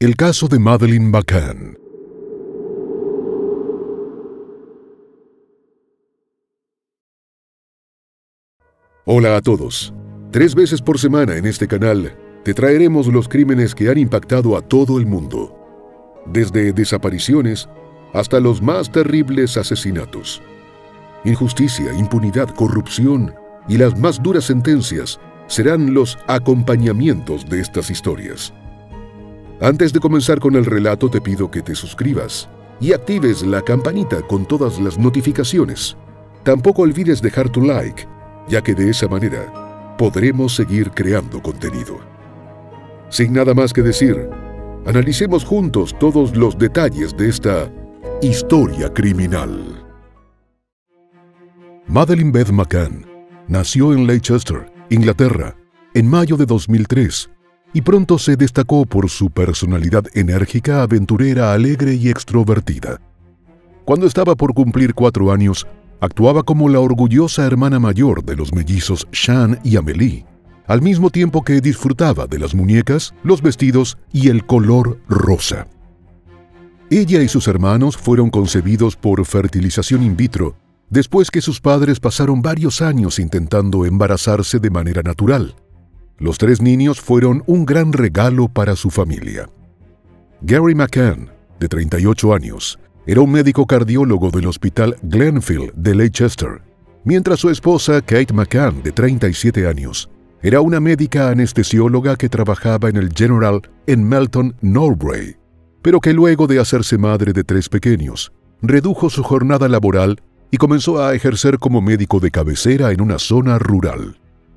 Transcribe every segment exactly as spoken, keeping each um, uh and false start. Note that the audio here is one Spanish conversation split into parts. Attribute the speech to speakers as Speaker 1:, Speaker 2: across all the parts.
Speaker 1: El caso de Madeleine McCann. Hola a todos. Tres veces por semana en este canal te traeremos los crímenes que han impactado a todo el mundo, desde desapariciones hasta los más terribles asesinatos. Injusticia, impunidad, corrupción y las más duras sentencias serán los acompañamientos de estas historias. Antes de comenzar con el relato, te pido que te suscribas y actives la campanita con todas las notificaciones. Tampoco olvides dejar tu like, ya que de esa manera podremos seguir creando contenido. Sin nada más que decir, analicemos juntos todos los detalles de esta historia criminal. Madeleine Beth McCann nació en Leicester, Inglaterra, en mayo de dos mil tres, y pronto se destacó por su personalidad enérgica, aventurera, alegre y extrovertida. Cuando estaba por cumplir cuatro años, actuaba como la orgullosa hermana mayor de los mellizos Sean y Amélie, al mismo tiempo que disfrutaba de las muñecas, los vestidos y el color rosa. Ella y sus hermanos fueron concebidos por fertilización in vitro, después que sus padres pasaron varios años intentando embarazarse de manera natural. Los tres niños fueron un gran regalo para su familia. Gary McCann, de treinta y ocho años, era un médico cardiólogo del Hospital Glenfield de Leicester, mientras su esposa Kate McCann, de treinta y siete años, era una médica anestesióloga que trabajaba en el General en Melton Mowbray, pero que luego de hacerse madre de tres pequeños, redujo su jornada laboral y comenzó a ejercer como médico de cabecera en una zona rural.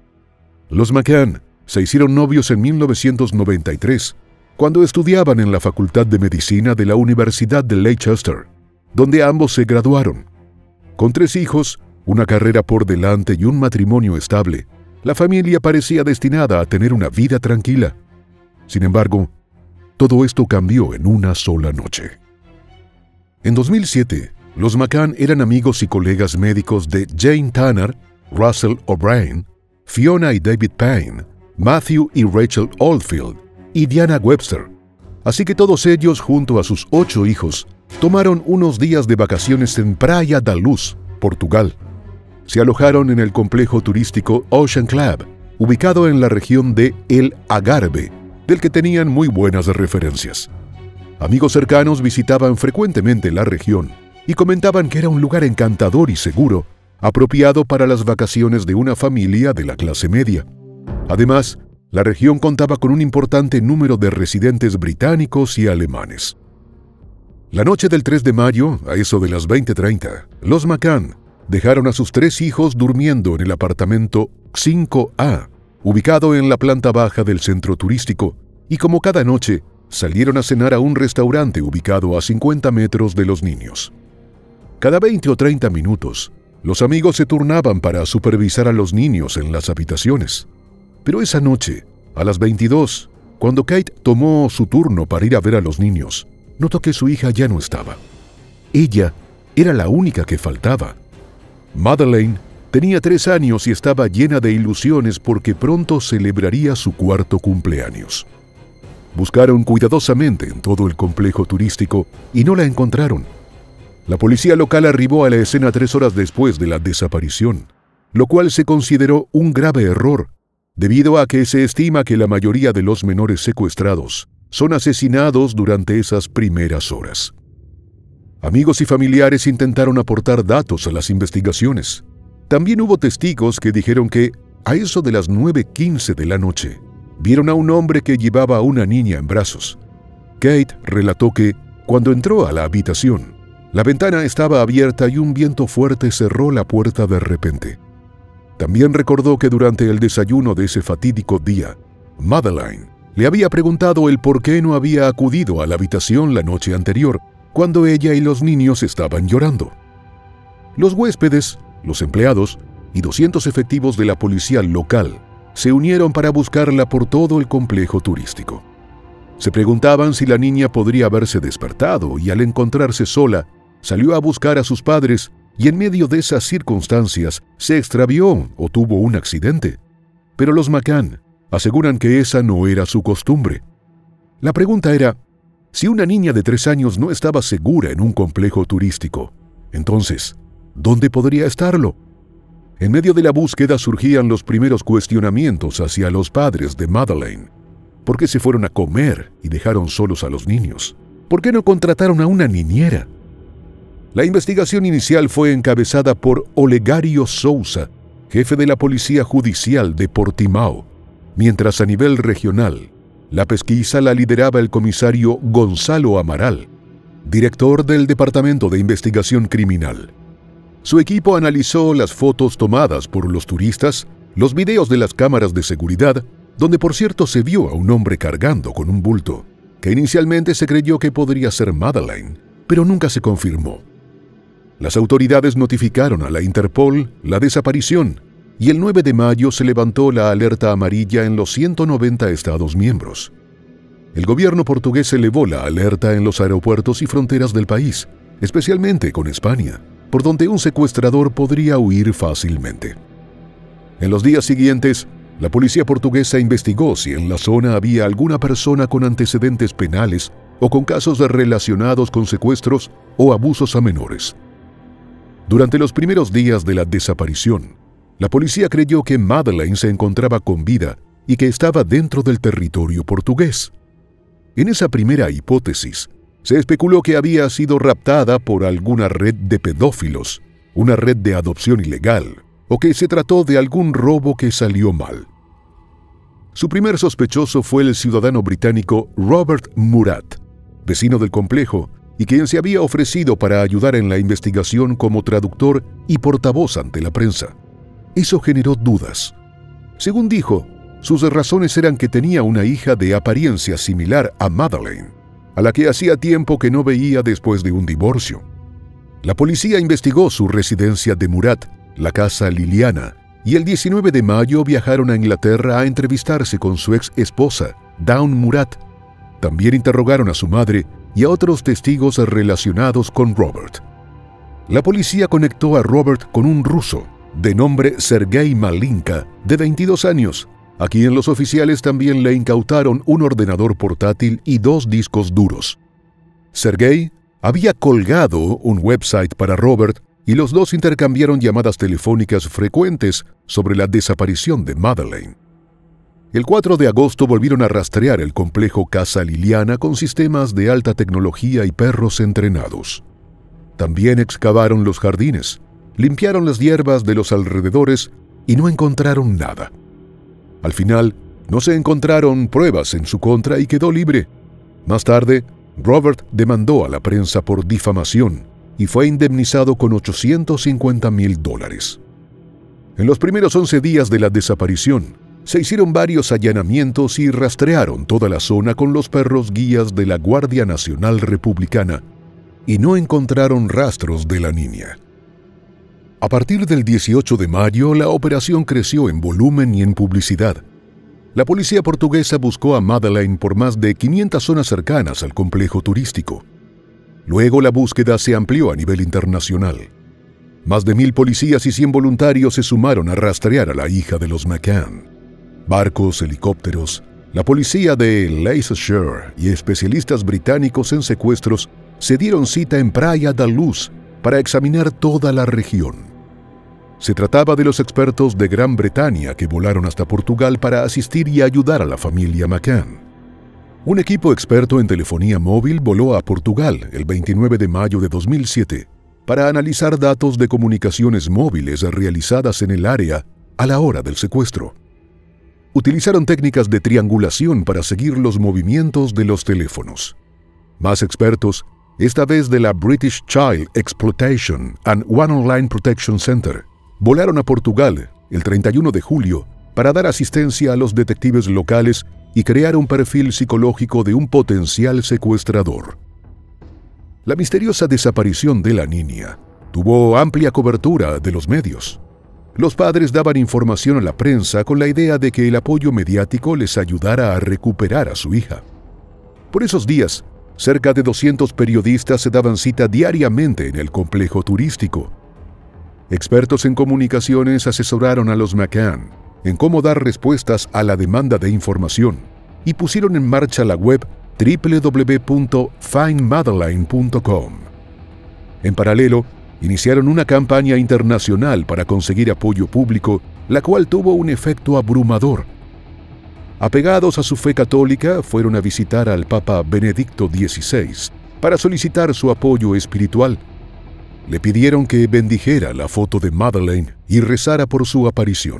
Speaker 1: Los McCann se hicieron novios en mil novecientos noventa y tres, cuando estudiaban en la Facultad de Medicina de la Universidad de Leicester, donde ambos se graduaron. Con tres hijos, una carrera por delante y un matrimonio estable, la familia parecía destinada a tener una vida tranquila. Sin embargo, todo esto cambió en una sola noche. En dos mil siete, los McCann eran amigos y colegas médicos de Jane Tanner, Russell O'Brien, Fiona y David Payne, Matthew y Rachel Oldfield y Diana Webster. Así que todos ellos, junto a sus ocho hijos, tomaron unos días de vacaciones en Praia da Luz, Portugal. Se alojaron en el complejo turístico Ocean Club, ubicado en la región de El Algarve, del que tenían muy buenas referencias. Amigos cercanos visitaban frecuentemente la región y comentaban que era un lugar encantador y seguro, apropiado para las vacaciones de una familia de la clase media. Además, la región contaba con un importante número de residentes británicos y alemanes. La noche del tres de mayo, a eso de las veinte treinta, los McCann dejaron a sus tres hijos durmiendo en el apartamento cinco A, ubicado en la planta baja del centro turístico, y como cada noche, salieron a cenar a un restaurante ubicado a cincuenta metros de los niños. Cada veinte o treinta minutos, los amigos se turnaban para supervisar a los niños en las habitaciones. Pero esa noche, a las veintidós, cuando Kate tomó su turno para ir a ver a los niños, notó que su hija ya no estaba. Ella era la única que faltaba. Madeleine tenía tres años y estaba llena de ilusiones porque pronto celebraría su cuarto cumpleaños. Buscaron cuidadosamente en todo el complejo turístico y no la encontraron. La policía local arribó a la escena tres horas después de la desaparición, lo cual se consideró un grave error, debido a que se estima que la mayoría de los menores secuestrados son asesinados durante esas primeras horas. Amigos y familiares intentaron aportar datos a las investigaciones. También hubo testigos que dijeron que, a eso de las nueve quince de la noche, vieron a un hombre que llevaba a una niña en brazos. Kate relató que, cuando entró a la habitación, la ventana estaba abierta y un viento fuerte cerró la puerta de repente. También recordó que durante el desayuno de ese fatídico día, Madeleine le había preguntado el por qué no había acudido a la habitación la noche anterior, cuando ella y los niños estaban llorando. Los huéspedes, los empleados y doscientos efectivos de la policía local se unieron para buscarla por todo el complejo turístico. Se preguntaban si la niña podría haberse despertado y al encontrarse sola, salió a buscar a sus padres y en medio de esas circunstancias se extravió o tuvo un accidente. Pero los McCann aseguran que esa no era su costumbre. La pregunta era, Si una niña de tres años no estaba segura en un complejo turístico, entonces, ¿dónde podría estarlo? En medio de la búsqueda surgían los primeros cuestionamientos hacia los padres de Madeleine. ¿Por qué se fueron a comer y dejaron solos a los niños? ¿Por qué no contrataron a una niñera? La investigación inicial fue encabezada por Olegario Sousa, jefe de la Policía Judicial de Portimão, mientras a nivel regional, la pesquisa la lideraba el comisario Gonzalo Amaral, director del Departamento de Investigación Criminal. Su equipo analizó las fotos tomadas por los turistas, los videos de las cámaras de seguridad, donde por cierto se vio a un hombre cargando con un bulto, que inicialmente se creyó que podría ser Madeleine, pero nunca se confirmó. Las autoridades notificaron a la Interpol la desaparición y el nueve de mayo se levantó la alerta amarilla en los ciento noventa Estados miembros. El gobierno portugués elevó la alerta en los aeropuertos y fronteras del país, especialmente con España, por donde un secuestrador podría huir fácilmente. En los días siguientes, la policía portuguesa investigó si en la zona había alguna persona con antecedentes penales o con casos relacionados con secuestros o abusos a menores. Durante los primeros días de la desaparición, la policía creyó que Madeleine se encontraba con vida y que estaba dentro del territorio portugués. En esa primera hipótesis, se especuló que había sido raptada por alguna red de pedófilos, una red de adopción ilegal, o que se trató de algún robo que salió mal. Su primer sospechoso fue el ciudadano británico Robert Murat, vecino del complejo, y quien se había ofrecido para ayudar en la investigación como traductor y portavoz ante la prensa. Eso generó dudas. Según dijo, sus razones eran que tenía una hija de apariencia similar a Madeleine, a la que hacía tiempo que no veía después de un divorcio. La policía investigó su residencia de Murat, la Casa Liliana, y el diecinueve de mayo viajaron a Inglaterra a entrevistarse con su ex esposa, Dawn Murat. También interrogaron a su madre y a otros testigos relacionados con Robert. La policía conectó a Robert con un ruso, de nombre Sergei Malinka, de veintidós años, a quien los oficiales también le incautaron un ordenador portátil y dos discos duros. Sergei había colgado un website para Robert y los dos intercambiaron llamadas telefónicas frecuentes sobre la desaparición de Madeleine. El cuatro de agosto volvieron a rastrear el complejo Casa Liliana con sistemas de alta tecnología y perros entrenados. También excavaron los jardines, limpiaron las hierbas de los alrededores y no encontraron nada. Al final, no se encontraron pruebas en su contra y quedó libre. Más tarde, Robert demandó a la prensa por difamación y fue indemnizado con ochocientos cincuenta mil dólares. En los primeros once días de la desaparición, se hicieron varios allanamientos y rastrearon toda la zona con los perros guías de la Guardia Nacional Republicana y no encontraron rastros de la niña. A partir del dieciocho de mayo, la operación creció en volumen y en publicidad. La policía portuguesa buscó a Madeleine por más de quinientas zonas cercanas al complejo turístico. Luego la búsqueda se amplió a nivel internacional. Más de mil policías y cien voluntarios se sumaron a rastrear a la hija de los McCann. Barcos, helicópteros, la policía de Leicestershire y especialistas británicos en secuestros se dieron cita en Praia da Luz para examinar toda la región. Se trataba de los expertos de Gran Bretaña que volaron hasta Portugal para asistir y ayudar a la familia McCann. Un equipo experto en telefonía móvil voló a Portugal el veintinueve de mayo de dos mil siete para analizar datos de comunicaciones móviles realizadas en el área a la hora del secuestro. Utilizaron técnicas de triangulación para seguir los movimientos de los teléfonos. Más expertos, esta vez de la British Child Exploitation and One Online Protection Center, volaron a Portugal el treinta y uno de julio para dar asistencia a los detectives locales y crear un perfil psicológico de un potencial secuestrador. La misteriosa desaparición de la niña tuvo amplia cobertura de los medios. Los padres daban información a la prensa con la idea de que el apoyo mediático les ayudara a recuperar a su hija. Por esos días, cerca de doscientos periodistas se daban cita diariamente en el complejo turístico. Expertos en comunicaciones asesoraron a los McCann en cómo dar respuestas a la demanda de información y pusieron en marcha la web doble u doble u doble u punto find madeleine punto com. En paralelo, iniciaron una campaña internacional para conseguir apoyo público, la cual tuvo un efecto abrumador. Apegados a su fe católica, fueron a visitar al Papa Benedicto dieciséis para solicitar su apoyo espiritual. Le pidieron que bendijera la foto de Madeleine y rezara por su aparición.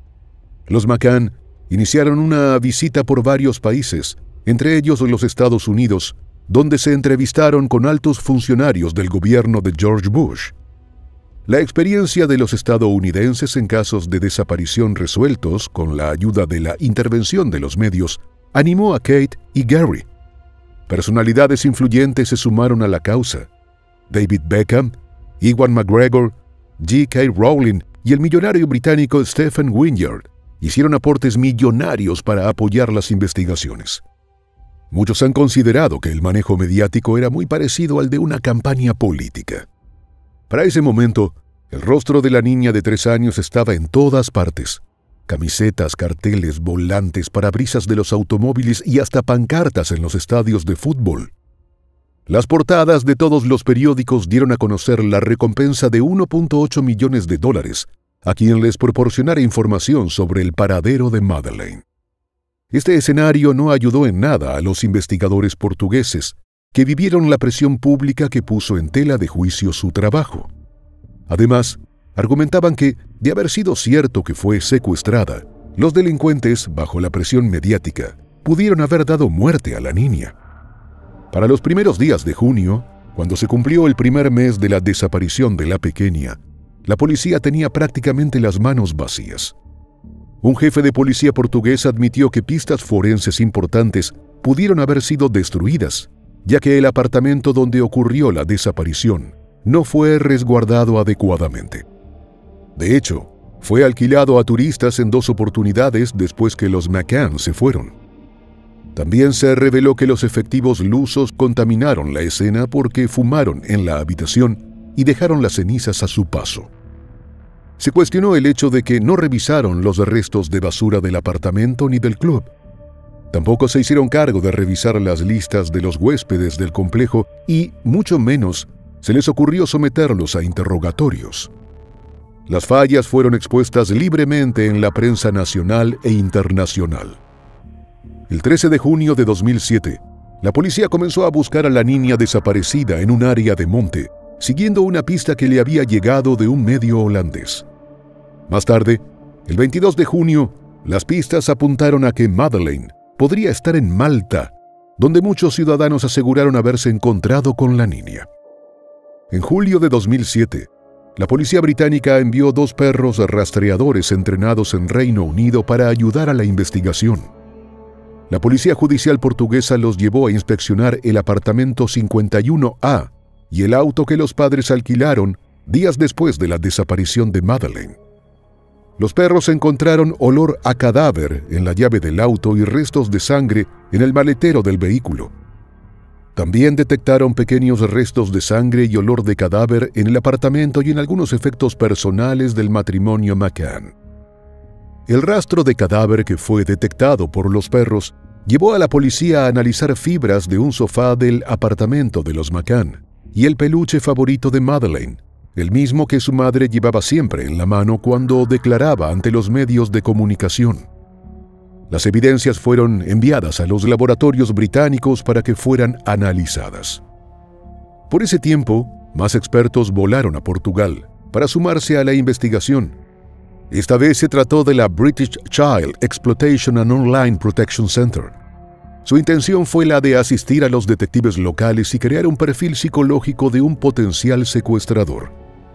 Speaker 1: Los McCann iniciaron una visita por varios países, entre ellos los Estados Unidos, donde se entrevistaron con altos funcionarios del gobierno de George Bush. La experiencia de los estadounidenses en casos de desaparición resueltos con la ayuda de la intervención de los medios animó a Kate y Gary. Personalidades influyentes se sumaron a la causa. David Beckham, Ewan McGregor, J K Rowling y el millonario británico Stephen Wynyard hicieron aportes millonarios para apoyar las investigaciones. Muchos han considerado que el manejo mediático era muy parecido al de una campaña política. Para ese momento, el rostro de la niña de tres años estaba en todas partes. Camisetas, carteles, volantes, parabrisas de los automóviles y hasta pancartas en los estadios de fútbol. Las portadas de todos los periódicos dieron a conocer la recompensa de uno punto ocho millones de dólares a quien les proporcionara información sobre el paradero de Madeleine. Este escenario no ayudó en nada a los investigadores portugueses, que vivieron la presión pública que puso en tela de juicio su trabajo. Además, argumentaban que, de haber sido cierto que fue secuestrada, los delincuentes, bajo la presión mediática, pudieron haber dado muerte a la niña. Para los primeros días de junio, cuando se cumplió el primer mes de la desaparición de la pequeña, la policía tenía prácticamente las manos vacías. Un jefe de policía portugués admitió que pistas forenses importantes pudieron haber sido destruidas, ya que el apartamento donde ocurrió la desaparición no fue resguardado adecuadamente. De hecho, fue alquilado a turistas en dos oportunidades después que los McCann se fueron. También se reveló que los efectivos lusos contaminaron la escena porque fumaron en la habitación y dejaron las cenizas a su paso. Se cuestionó el hecho de que no revisaron los restos de basura del apartamento ni del club. Tampoco se hicieron cargo de revisar las listas de los huéspedes del complejo y, mucho menos, se les ocurrió someterlos a interrogatorios. Las fallas fueron expuestas libremente en la prensa nacional e internacional. El trece de junio de dos mil siete, la policía comenzó a buscar a la niña desaparecida en un área de monte, siguiendo una pista que le había llegado de un medio holandés. Más tarde, el veintidós de junio, las pistas apuntaron a que Madeleine podría estar en Malta, donde muchos ciudadanos aseguraron haberse encontrado con la niña. En julio de dos mil siete, la policía británica envió dos perros rastreadores entrenados en Reino Unido para ayudar a la investigación. La policía judicial portuguesa los llevó a inspeccionar el apartamento cincuenta y uno A y el auto que los padres alquilaron días después de la desaparición de Madeleine. Los perros encontraron olor a cadáver en la llave del auto y restos de sangre en el maletero del vehículo. También detectaron pequeños restos de sangre y olor de cadáver en el apartamento y en algunos efectos personales del matrimonio McCann. El rastro de cadáver que fue detectado por los perros llevó a la policía a analizar fibras de un sofá del apartamento de los McCann y el peluche favorito de Madeleine, el mismo que su madre llevaba siempre en la mano cuando declaraba ante los medios de comunicación. Las evidencias fueron enviadas a los laboratorios británicos para que fueran analizadas. Por ese tiempo, más expertos volaron a Portugal para sumarse a la investigación. Esta vez se trató de la British Child Exploitation and Online Protection Center. Su intención fue la de asistir a los detectives locales y crear un perfil psicológico de un potencial secuestrador.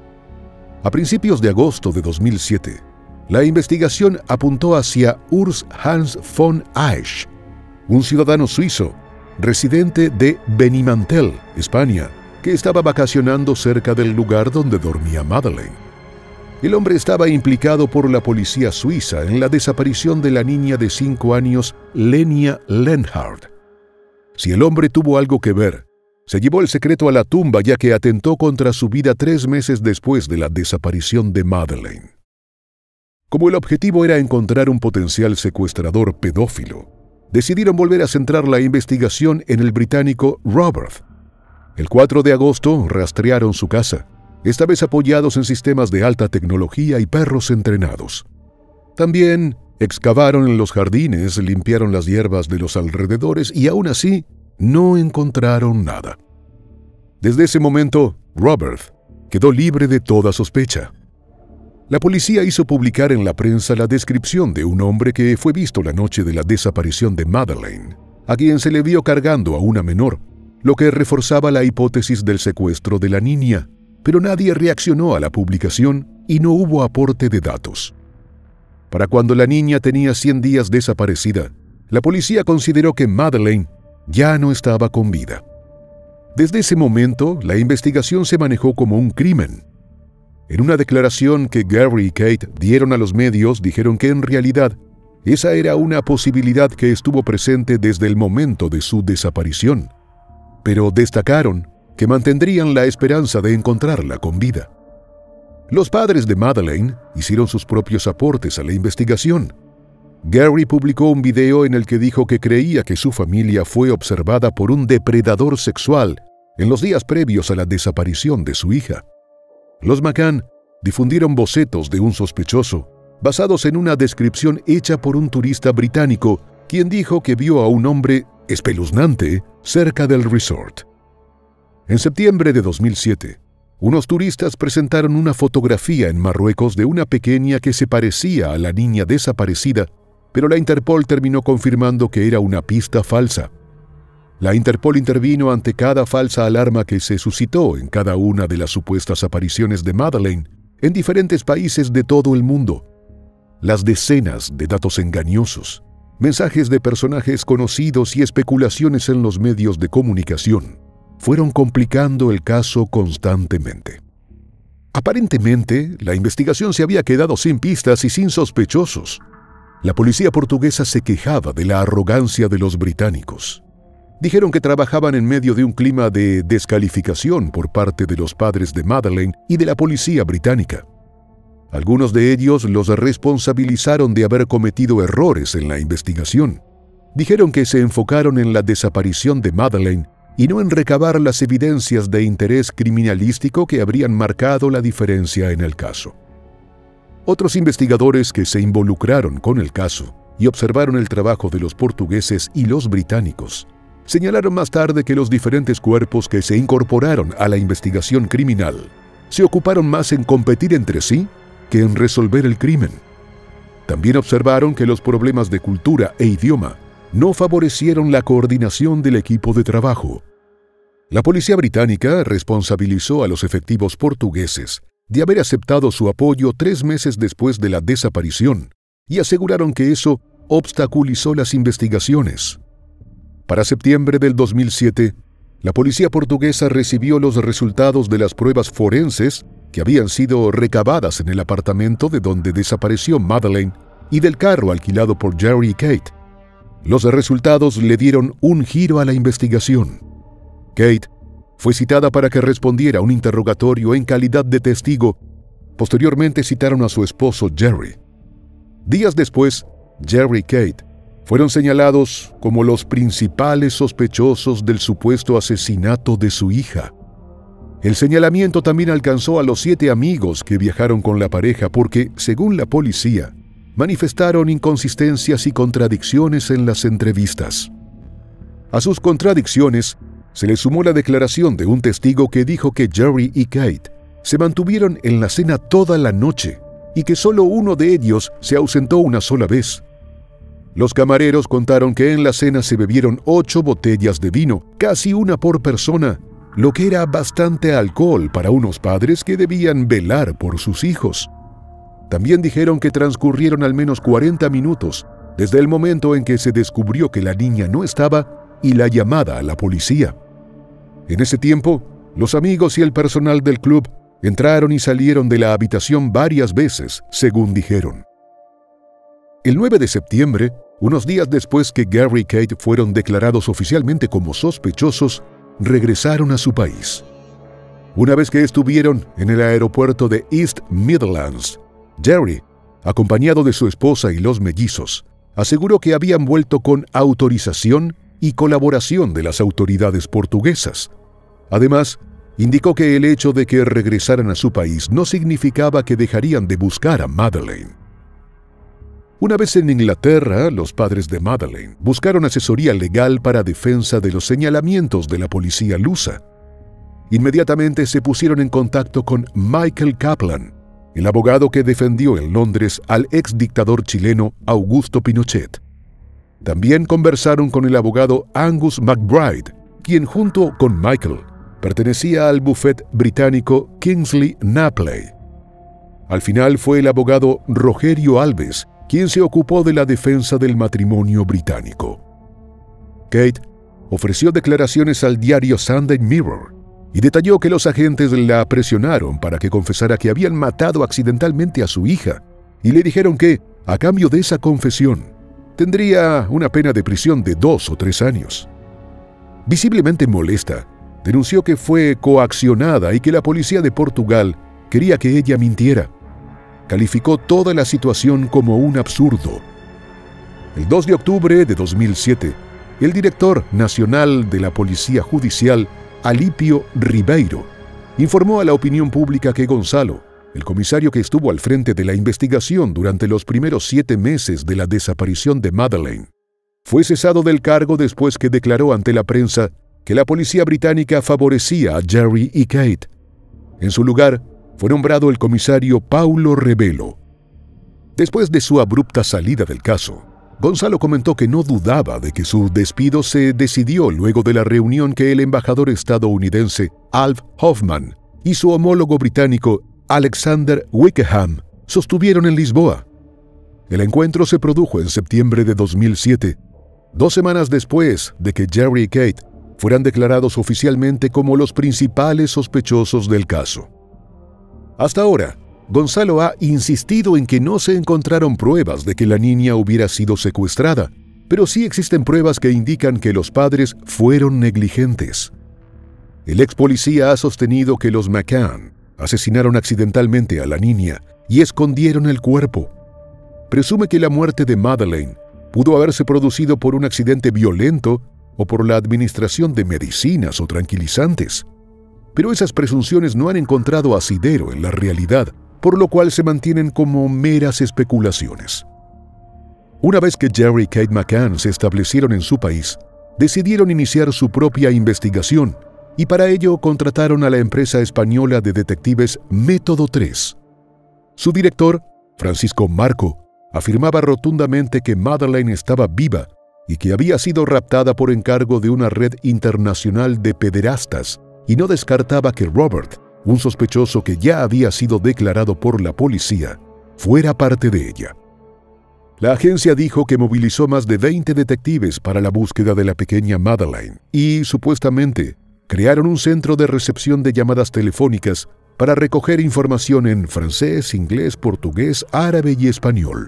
Speaker 1: A principios de agosto de dos mil siete, la investigación apuntó hacia Urs Hans von Aisch, un ciudadano suizo, residente de Benimantel, España, que estaba vacacionando cerca del lugar donde dormía Madeleine. El hombre estaba implicado por la policía suiza en la desaparición de la niña de cinco años, Lenia Lenhardt. Si el hombre tuvo algo que ver, se llevó el secreto a la tumba ya que atentó contra su vida tres meses después de la desaparición de Madeleine. Como el objetivo era encontrar un potencial secuestrador pedófilo, decidieron volver a centrar la investigación en el británico Robert. El cuatro de agosto rastrearon su casa, esta vez apoyados en sistemas de alta tecnología y perros entrenados. También excavaron en los jardines, limpiaron las hierbas de los alrededores y aún así no encontraron nada. Desde ese momento, Robert quedó libre de toda sospecha. La policía hizo publicar en la prensa la descripción de un hombre que fue visto la noche de la desaparición de Madeleine, a quien se le vio cargando a una menor, lo que reforzaba la hipótesis del secuestro de la niña, pero nadie reaccionó a la publicación y no hubo aporte de datos. Para cuando la niña tenía cien días desaparecida, la policía consideró que Madeleine ya no estaba con vida. Desde ese momento, la investigación se manejó como un crimen. En una declaración que Gary y Kate dieron a los medios, dijeron que en realidad esa era una posibilidad que estuvo presente desde el momento de su desaparición, pero destacaron que mantendrían la esperanza de encontrarla con vida. Los padres de Madeleine hicieron sus propios aportes a la investigación. Gary publicó un video en el que dijo que creía que su familia fue observada por un depredador sexual en los días previos a la desaparición de su hija. Los McCann difundieron bocetos de un sospechoso, basados en una descripción hecha por un turista británico, quien dijo que vio a un hombre espeluznante cerca del resort. En septiembre de dos mil siete, unos turistas presentaron una fotografía en Marruecos de una pequeña que se parecía a la niña desaparecida, pero la Interpol terminó confirmando que era una pista falsa. La Interpol intervino ante cada falsa alarma que se suscitó en cada una de las supuestas apariciones de Madeleine en diferentes países de todo el mundo. Las decenas de datos engañosos, mensajes de personajes conocidos y especulaciones en los medios de comunicación fueron complicando el caso constantemente. Aparentemente, la investigación se había quedado sin pistas y sin sospechosos. La policía portuguesa se quejaba de la arrogancia de los británicos. Dijeron que trabajaban en medio de un clima de descalificación por parte de los padres de Madeleine y de la policía británica. Algunos de ellos los responsabilizaron de haber cometido errores en la investigación. Dijeron que se enfocaron en la desaparición de Madeleine y no en recabar las evidencias de interés criminalístico que habrían marcado la diferencia en el caso. Otros investigadores que se involucraron con el caso y observaron el trabajo de los portugueses y los británicos señalaron más tarde que los diferentes cuerpos que se incorporaron a la investigación criminal se ocuparon más en competir entre sí que en resolver el crimen. También observaron que los problemas de cultura e idioma no favorecieron la coordinación del equipo de trabajo. La policía británica responsabilizó a los efectivos portugueses de haber aceptado su apoyo tres meses después de la desaparición y aseguraron que eso obstaculizó las investigaciones. Para septiembre del dos mil siete, la policía portuguesa recibió los resultados de las pruebas forenses que habían sido recabadas en el apartamento de donde desapareció Madeleine y del carro alquilado por Gary y Kate. Los resultados le dieron un giro a la investigación. Kate fue citada para que respondiera a un interrogatorio en calidad de testigo. Posteriormente citaron a su esposo Jerry. Días después, Jerry y Kate fueron señalados como los principales sospechosos del supuesto asesinato de su hija. El señalamiento también alcanzó a los siete amigos que viajaron con la pareja porque, según la policía, manifestaron inconsistencias y contradicciones en las entrevistas. A sus contradicciones se le sumó la declaración de un testigo que dijo que Jerry y Kate se mantuvieron en la cena toda la noche y que solo uno de ellos se ausentó una sola vez. Los camareros contaron que en la cena se bebieron ocho botellas de vino, casi una por persona, lo que era bastante alcohol para unos padres que debían velar por sus hijos. También dijeron que transcurrieron al menos cuarenta minutos desde el momento en que se descubrió que la niña no estaba y la llamada a la policía. En ese tiempo, los amigos y el personal del club entraron y salieron de la habitación varias veces, según dijeron. El nueve de septiembre, unos días después que Gary y Kate fueron declarados oficialmente como sospechosos, regresaron a su país. Una vez que estuvieron en el aeropuerto de East Midlands, Jerry, acompañado de su esposa y los mellizos, aseguró que habían vuelto con autorización y colaboración de las autoridades portuguesas. Además, indicó que el hecho de que regresaran a su país no significaba que dejarían de buscar a Madeleine. Una vez en Inglaterra, los padres de Madeleine buscaron asesoría legal para defensa de los señalamientos de la policía lusa. Inmediatamente se pusieron en contacto con Michael Kaplan, el abogado que defendió en Londres al ex dictador chileno Augusto Pinochet. También conversaron con el abogado Angus MacBride, quien junto con Michael pertenecía al bufete británico Kingsley Napley. Al final fue el abogado Rogerio Alves quien se ocupó de la defensa del matrimonio británico. Kate ofreció declaraciones al diario Sunday Mirror y detalló que los agentes la presionaron para que confesara que habían matado accidentalmente a su hija y le dijeron que, a cambio de esa confesión, tendría una pena de prisión de dos o tres años. Visiblemente molesta, denunció que fue coaccionada y que la policía de Portugal quería que ella mintiera. Calificó toda la situación como un absurdo. El dos de octubre de dos mil siete, el director nacional de la Policía Judicial, Alípio Ribeiro, informó a la opinión pública que Gonzalo, el comisario que estuvo al frente de la investigación durante los primeros siete meses de la desaparición de Madeleine, fue cesado del cargo después que declaró ante la prensa que la policía británica favorecía a Gerry y Kate. En su lugar, fue nombrado el comisario Paulo Rebelo. Después de su abrupta salida del caso, Gonzalo comentó que no dudaba de que su despido se decidió luego de la reunión que el embajador estadounidense Alf Hoffman y su homólogo británico Alexander Wickham sostuvieron en Lisboa. El encuentro se produjo en septiembre de dos mil siete, dos semanas después de que Gerry y Kate fueran declarados oficialmente como los principales sospechosos del caso. Hasta ahora, Gonzalo ha insistido en que no se encontraron pruebas de que la niña hubiera sido secuestrada, pero sí existen pruebas que indican que los padres fueron negligentes. El ex policía ha sostenido que los McCann asesinaron accidentalmente a la niña y escondieron el cuerpo. Presume que la muerte de Madeleine pudo haberse producido por un accidente violento o por la administración de medicinas o tranquilizantes. Pero esas presunciones no han encontrado asidero en la realidad, por lo cual se mantienen como meras especulaciones. Una vez que Gerry y Kate McCann se establecieron en su país, decidieron iniciar su propia investigación y para ello contrataron a la empresa española de detectives Método tres. Su director, Francisco Marco, afirmaba rotundamente que Madeleine estaba viva y que había sido raptada por encargo de una red internacional de pederastas, y no descartaba que Robert, un sospechoso que ya había sido declarado por la policía, fuera parte de ella. La agencia dijo que movilizó más de veinte detectives para la búsqueda de la pequeña Madeleine y, supuestamente, crearon un centro de recepción de llamadas telefónicas para recoger información en francés, inglés, portugués, árabe y español.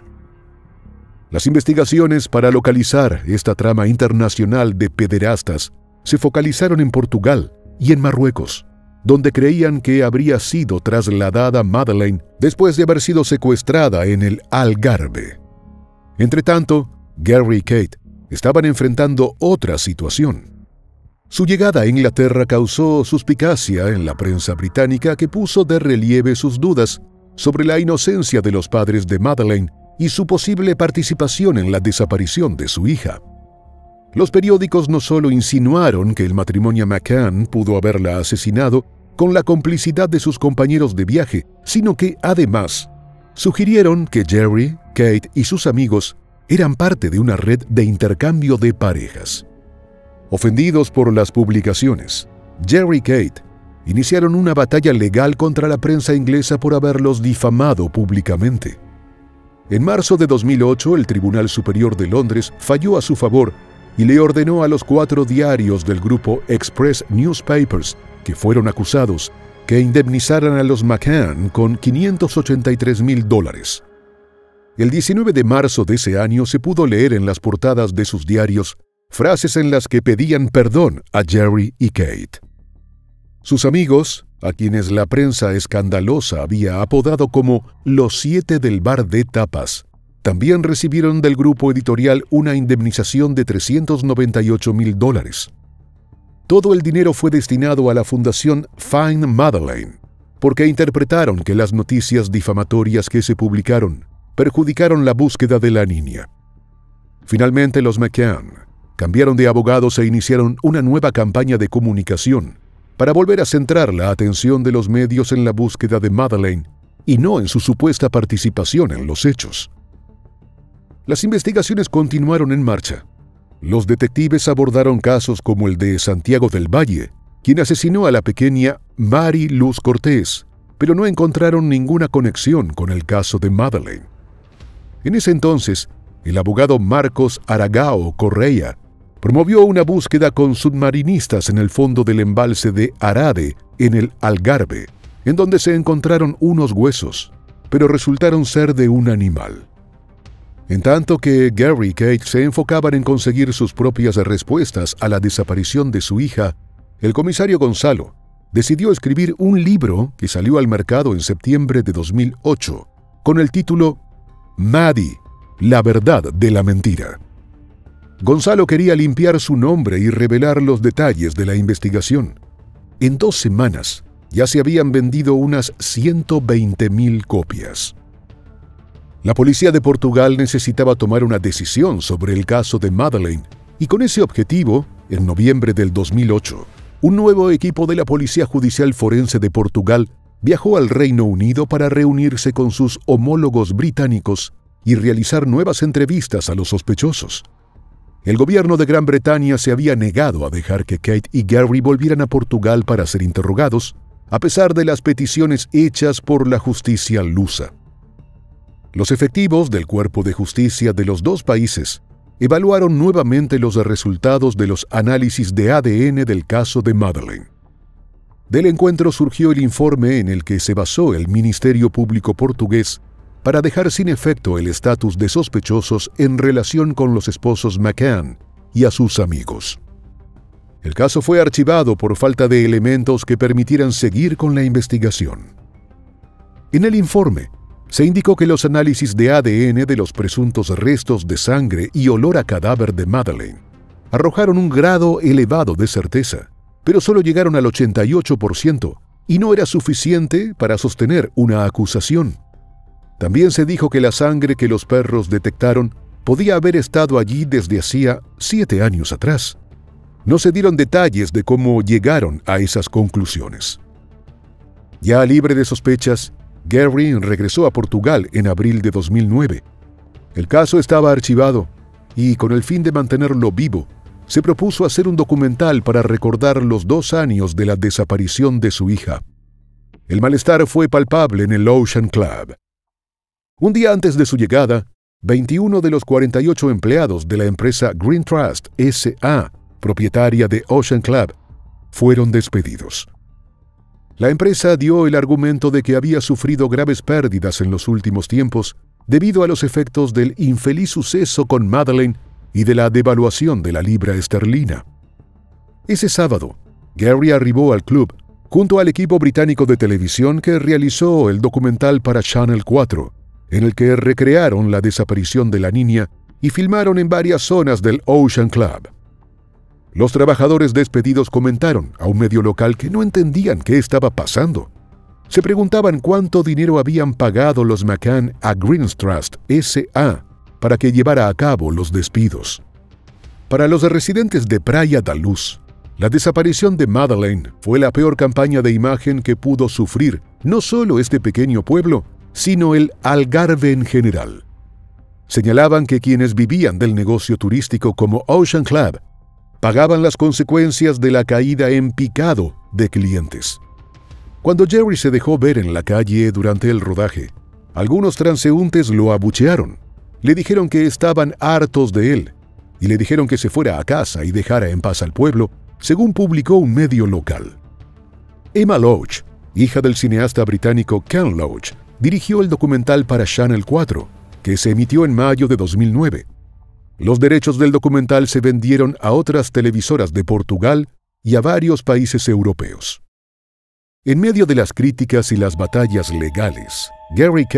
Speaker 1: Las investigaciones para localizar esta trama internacional de pederastas se focalizaron en Portugal y en Marruecos, donde creían que habría sido trasladada Madeleine después de haber sido secuestrada en el Algarve. Entretanto, Gerry y Kate estaban enfrentando otra situación. Su llegada a Inglaterra causó suspicacia en la prensa británica que puso de relieve sus dudas sobre la inocencia de los padres de Madeleine y su posible participación en la desaparición de su hija. Los periódicos no solo insinuaron que el matrimonio McCann pudo haberla asesinado con la complicidad de sus compañeros de viaje, sino que, además, sugirieron que Gerry, Kate y sus amigos eran parte de una red de intercambio de parejas. Ofendidos por las publicaciones, Gerry y Kate iniciaron una batalla legal contra la prensa inglesa por haberlos difamado públicamente. En marzo de dos mil ocho, el Tribunal Superior de Londres falló a su favor y le ordenó a los cuatro diarios del grupo Express Newspapers, que fueron acusados, que indemnizaran a los McCann con quinientos ochenta y tres mil dólares. El diecinueve de marzo de ese año se pudo leer en las portadas de sus diarios frases en las que pedían perdón a Gerry y Kate. Sus amigos, a quienes la prensa escandalosa había apodado como los siete del bar de tapas, también recibieron del grupo editorial una indemnización de trescientos noventa y ocho mil dólares. Todo el dinero fue destinado a la fundación Find Madeleine, porque interpretaron que las noticias difamatorias que se publicaron perjudicaron la búsqueda de la niña. Finalmente, los McCann cambiaron de abogados e iniciaron una nueva campaña de comunicación para volver a centrar la atención de los medios en la búsqueda de Madeleine y no en su supuesta participación en los hechos. Las investigaciones continuaron en marcha. Los detectives abordaron casos como el de Santiago del Valle, quien asesinó a la pequeña Mary Luz Cortés, pero no encontraron ninguna conexión con el caso de Madeleine. En ese entonces, el abogado Marcos Aragao Correa promovió una búsqueda con submarinistas en el fondo del embalse de Arade, en el Algarve, en donde se encontraron unos huesos, pero resultaron ser de un animal. En tanto que Gary y Kate se enfocaban en conseguir sus propias respuestas a la desaparición de su hija, el comisario Gonzalo decidió escribir un libro que salió al mercado en septiembre de dos mil ocho, con el título Maddie, la verdad de la mentira. Gonzalo quería limpiar su nombre y revelar los detalles de la investigación. En dos semanas ya se habían vendido unas ciento veinte mil copias. La policía de Portugal necesitaba tomar una decisión sobre el caso de Madeleine, y con ese objetivo, en noviembre del dos mil ocho, un nuevo equipo de la Policía Judicial Forense de Portugal viajó al Reino Unido para reunirse con sus homólogos británicos y realizar nuevas entrevistas a los sospechosos. El gobierno de Gran Bretaña se había negado a dejar que Kate y Gary volvieran a Portugal para ser interrogados, a pesar de las peticiones hechas por la justicia lusa. Los efectivos del Cuerpo de Justicia de los dos países evaluaron nuevamente los resultados de los análisis de A D N del caso de Madeleine. Del encuentro surgió el informe en el que se basó el Ministerio Público portugués para dejar sin efecto el estatus de sospechosos en relación con los esposos McCann y a sus amigos. El caso fue archivado por falta de elementos que permitieran seguir con la investigación. En el informe, se indicó que los análisis de A D N de los presuntos restos de sangre y olor a cadáver de Madeleine arrojaron un grado elevado de certeza, pero solo llegaron al ochenta y ocho por ciento y no era suficiente para sostener una acusación. También se dijo que la sangre que los perros detectaron podía haber estado allí desde hacía siete años atrás. No se dieron detalles de cómo llegaron a esas conclusiones. Ya libre de sospechas, Gary regresó a Portugal en abril de dos mil nueve. El caso estaba archivado y, con el fin de mantenerlo vivo, se propuso hacer un documental para recordar los dos años de la desaparición de su hija. El malestar fue palpable en el Ocean Club. Un día antes de su llegada, veintiuno de los cuarenta y ocho empleados de la empresa Green Trust S A, propietaria de Ocean Club, fueron despedidos. La empresa dio el argumento de que había sufrido graves pérdidas en los últimos tiempos debido a los efectos del infeliz suceso con Madeleine y de la devaluación de la libra esterlina. Ese sábado, Gary arribó al club junto al equipo británico de televisión que realizó el documental para Channel cuatro, en el que recrearon la desaparición de la niña y filmaron en varias zonas del Ocean Club. Los trabajadores despedidos comentaron a un medio local que no entendían qué estaba pasando. Se preguntaban cuánto dinero habían pagado los McCann a Green Trust S A para que llevara a cabo los despidos. Para los residentes de Praia da Luz, la desaparición de Madeleine fue la peor campaña de imagen que pudo sufrir no solo este pequeño pueblo, sino el Algarve en general. Señalaban que quienes vivían del negocio turístico como Ocean Club pagaban las consecuencias de la caída en picado de clientes. Cuando Jerry se dejó ver en la calle durante el rodaje, algunos transeúntes lo abuchearon, le dijeron que estaban hartos de él y le dijeron que se fuera a casa y dejara en paz al pueblo, según publicó un medio local. Emma Loach, hija del cineasta británico Ken Loach, dirigió el documental para Channel cuatro, que se emitió en mayo de dos mil nueve. Los derechos del documental se vendieron a otras televisoras de Portugal y a varios países europeos. En medio de las críticas y las batallas legales, Gary y Kate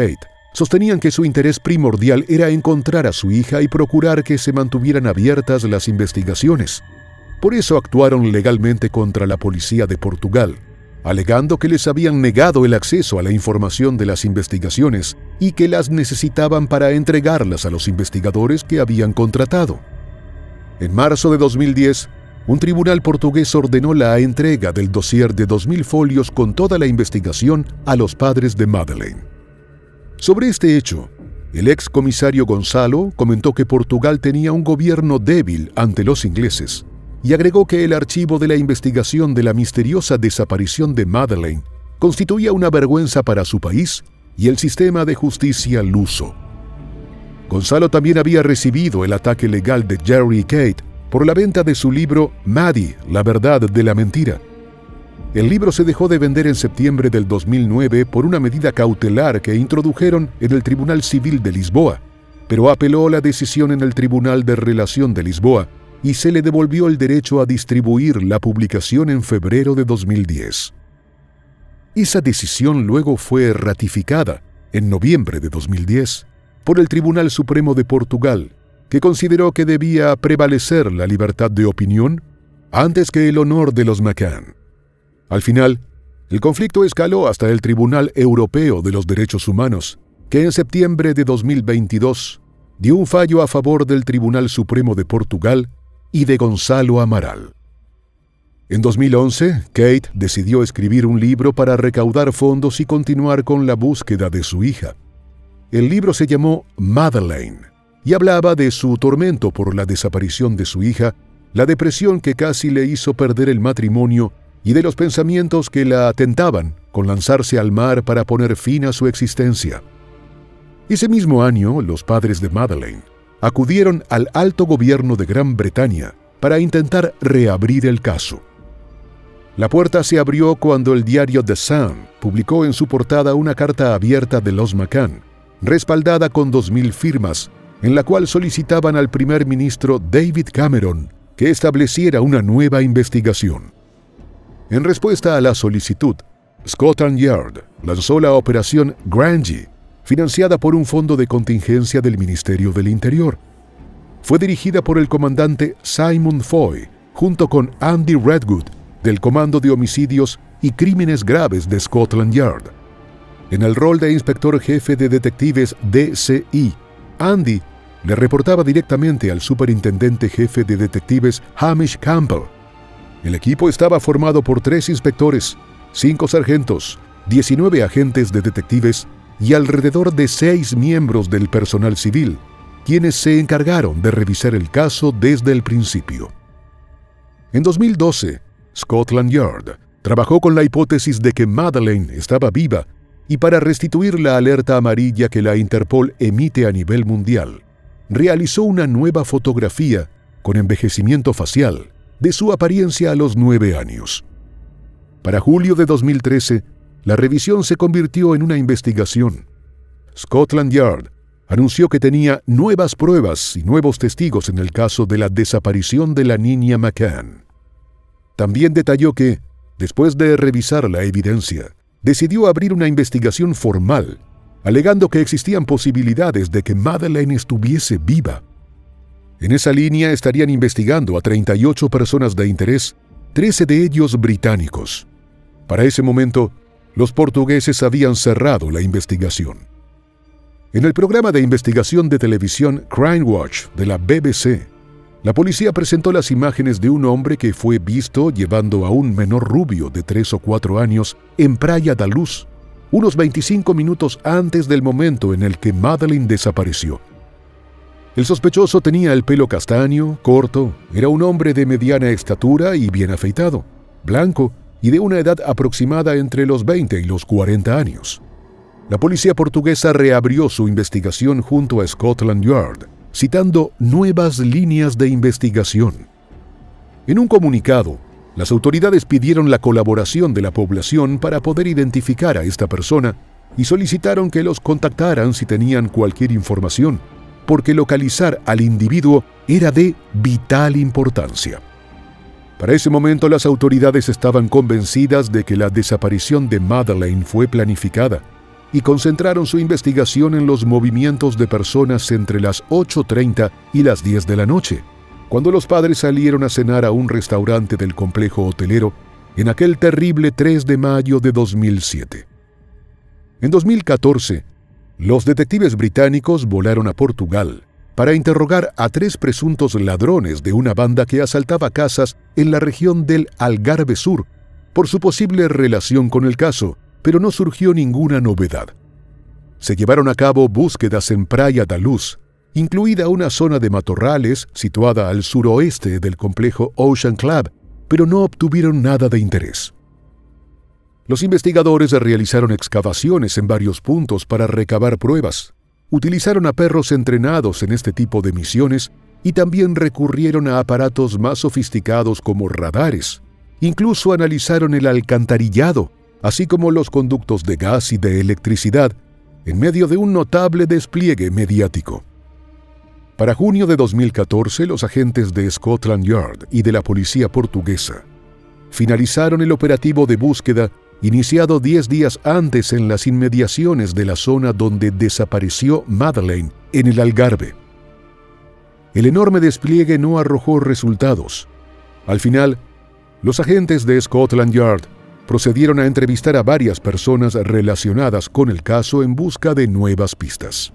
Speaker 1: Sostenían que su interés primordial era encontrar a su hija y procurar que se mantuvieran abiertas las investigaciones. Por eso actuaron legalmente contra la policía de Portugal, alegando que les habían negado el acceso a la información de las investigaciones y que las necesitaban para entregarlas a los investigadores que habían contratado. En marzo de dos mil diez, un tribunal portugués ordenó la entrega del dossier de dos mil folios con toda la investigación a los padres de Madeleine. Sobre este hecho, el ex comisario Gonzalo comentó que Portugal tenía un gobierno débil ante los ingleses y agregó que el archivo de la investigación de la misteriosa desaparición de Madeleine constituía una vergüenza para su país y el sistema de justicia luso. Gonzalo también había recibido el ataque legal de Jerry y Kate por la venta de su libro Maddie, la verdad de la mentira. El libro se dejó de vender en septiembre del dos mil nueve por una medida cautelar que introdujeron en el Tribunal Civil de Lisboa, pero apeló la decisión en el Tribunal de Relación de Lisboa y se le devolvió el derecho a distribuir la publicación en febrero de dos mil diez. Esa decisión luego fue ratificada en noviembre de dos mil diez por el Tribunal Supremo de Portugal, que consideró que debía prevalecer la libertad de opinión antes que el honor de los McCann. Al final, el conflicto escaló hasta el Tribunal Europeo de los Derechos Humanos, que en septiembre de dos mil veintidós dio un fallo a favor del Tribunal Supremo de Portugal y de Gonzalo Amaral. En dos mil once, Kate decidió escribir un libro para recaudar fondos y continuar con la búsqueda de su hija. El libro se llamó Madeleine y hablaba de su tormento por la desaparición de su hija, la depresión que casi le hizo perder el matrimonio y de los pensamientos que la atentaban con lanzarse al mar para poner fin a su existencia. Ese mismo año, los padres de Madeleine acudieron al alto gobierno de Gran Bretaña para intentar reabrir el caso. La puerta se abrió cuando el diario The Sun publicó en su portada una carta abierta de los McCann, respaldada con dos mil firmas, en la cual solicitaban al primer ministro David Cameron que estableciera una nueva investigación. En respuesta a la solicitud, Scotland Yard lanzó la operación Grangie, financiada por un fondo de contingencia del Ministerio del Interior. Fue dirigida por el comandante Simon Foy, junto con Andy Redwood, del Comando de Homicidios y Crímenes Graves de Scotland Yard. En el rol de inspector jefe de detectives D C I, Andy le reportaba directamente al superintendente jefe de detectives Hamish Campbell. El equipo estaba formado por tres inspectores, cinco sargentos, diecinueve agentes de detectives y alrededor de seis miembros del personal civil, quienes se encargaron de revisar el caso desde el principio. En dos mil doce, Scotland Yard trabajó con la hipótesis de que Madeleine estaba viva y para restituir la alerta amarilla que la Interpol emite a nivel mundial, realizó una nueva fotografía con envejecimiento facial de su apariencia a los nueve años. Para julio de dos mil trece, la revisión se convirtió en una investigación. Scotland Yard anunció que tenía nuevas pruebas y nuevos testigos en el caso de la desaparición de la niña McCann. También detalló que, después de revisar la evidencia, decidió abrir una investigación formal, alegando que existían posibilidades de que Madeleine estuviese viva. En esa línea estarían investigando a treinta y ocho personas de interés, trece de ellos británicos. Para ese momento, los portugueses habían cerrado la investigación. En el programa de investigación de televisión Crime Watch de la B B C, la policía presentó las imágenes de un hombre que fue visto llevando a un menor rubio de tres o cuatro años en Praia da Luz, unos veinticinco minutos antes del momento en el que Madeleine desapareció. El sospechoso tenía el pelo castaño, corto, era un hombre de mediana estatura y bien afeitado, blanco y de una edad aproximada entre los veinte y los cuarenta años. La policía portuguesa reabrió su investigación junto a Scotland Yard, citando nuevas líneas de investigación. En un comunicado, las autoridades pidieron la colaboración de la población para poder identificar a esta persona y solicitaron que los contactaran si tenían cualquier información, porque localizar al individuo era de vital importancia. Para ese momento las autoridades estaban convencidas de que la desaparición de Madeleine fue planificada y concentraron su investigación en los movimientos de personas entre las ocho treinta y las diez de la noche, cuando los padres salieron a cenar a un restaurante del complejo hotelero en aquel terrible tres de mayo de dos mil siete. En dos mil catorce, los detectives británicos volaron a Portugal para interrogar a tres presuntos ladrones de una banda que asaltaba casas en la región del Algarve Sur por su posible relación con el caso, pero no surgió ninguna novedad. Se llevaron a cabo búsquedas en Praia da Luz, incluida una zona de matorrales situada al suroeste del complejo Ocean Club, pero no obtuvieron nada de interés. Los investigadores realizaron excavaciones en varios puntos para recabar pruebas, utilizaron a perros entrenados en este tipo de misiones y también recurrieron a aparatos más sofisticados como radares. Incluso analizaron el alcantarillado, así como los conductos de gas y de electricidad, en medio de un notable despliegue mediático. Para junio de dos mil catorce, los agentes de Scotland Yard y de la policía portuguesa finalizaron el operativo de búsqueda iniciado diez días antes en las inmediaciones de la zona donde desapareció Madeleine, en el Algarve. El enorme despliegue no arrojó resultados. Al final, los agentes de Scotland Yard procedieron a entrevistar a varias personas relacionadas con el caso en busca de nuevas pistas.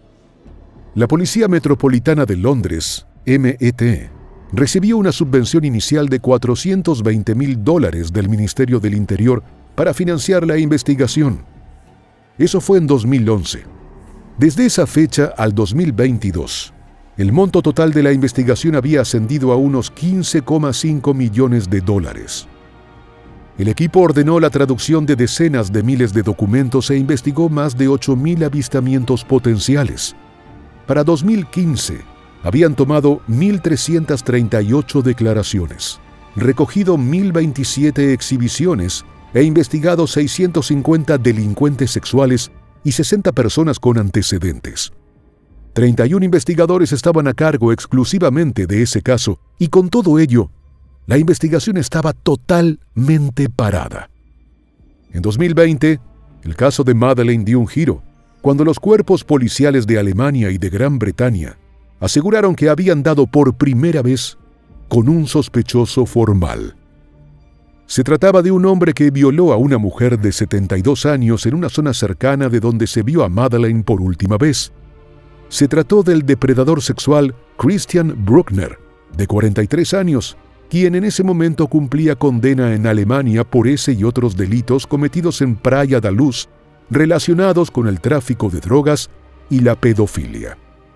Speaker 1: La Policía Metropolitana de Londres, M E T, recibió una subvención inicial de cuatrocientos veinte mil dólares del Ministerio del Interior para financiar la investigación. Eso fue en dos mil once. Desde esa fecha al dos mil veintidós, el monto total de la investigación había ascendido a unos quince coma cinco millones de dólares. El equipo ordenó la traducción de decenas de miles de documentos e investigó más de ocho mil avistamientos potenciales. Para dos mil quince, habían tomado mil trescientas treinta y ocho declaraciones, recogido mil veintisiete exhibiciones e investigado seiscientos cincuenta delincuentes sexuales y sesenta personas con antecedentes. treinta y un investigadores estaban a cargo exclusivamente de ese caso, y con todo ello, la investigación estaba totalmente parada. En dos mil veinte, el caso de Madeleine dio un giro, cuando los cuerpos policiales de Alemania y de Gran Bretaña aseguraron que habían dado por primera vez con un sospechoso formal. Se trataba de un hombre que violó a una mujer de setenta y dos años en una zona cercana de donde se vio a Madeleine por última vez. Se trató del depredador sexual Christian Bruckner, de cuarenta y tres años, quien en ese momento cumplía condena en Alemania por ese y otros delitos cometidos en Praia da Luz, relacionados con el tráfico de drogas y la pedofilia.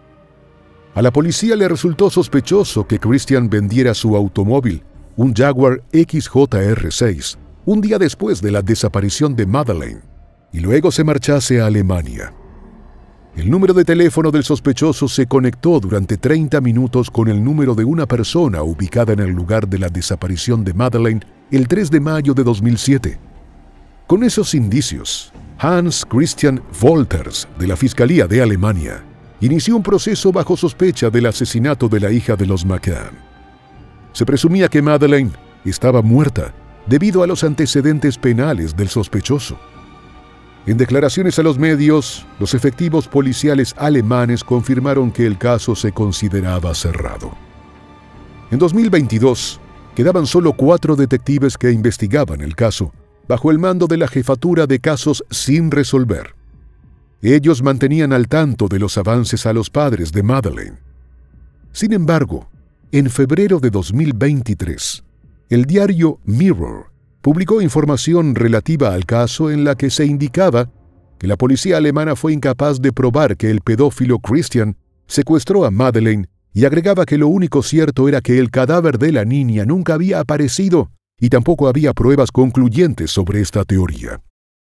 Speaker 1: A la policía le resultó sospechoso que Christian vendiera su automóvil, un Jaguar X J R seis, un día después de la desaparición de Madeleine, y luego se marchase a Alemania. El número de teléfono del sospechoso se conectó durante treinta minutos con el número de una persona ubicada en el lugar de la desaparición de Madeleine el tres de mayo de dos mil siete. Con esos indicios, Hans Christian Wolters, de la Fiscalía de Alemania, inició un proceso bajo sospecha del asesinato de la hija de los McCann. Se presumía que Madeleine estaba muerta debido a los antecedentes penales del sospechoso. En declaraciones a los medios, los efectivos policiales alemanes confirmaron que el caso se consideraba cerrado. En dos mil veintidós, quedaban solo cuatro detectives que investigaban el caso, bajo el mando de la Jefatura de Casos sin resolver. Ellos mantenían al tanto de los avances a los padres de Madeleine. Sin embargo, en febrero de dos mil veintitrés, el diario Mirror publicó información relativa al caso en la que se indicaba que la policía alemana fue incapaz de probar que el pedófilo Christian secuestró a Madeleine y agregaba que lo único cierto era que el cadáver de la niña nunca había aparecido y tampoco había pruebas concluyentes sobre esta teoría.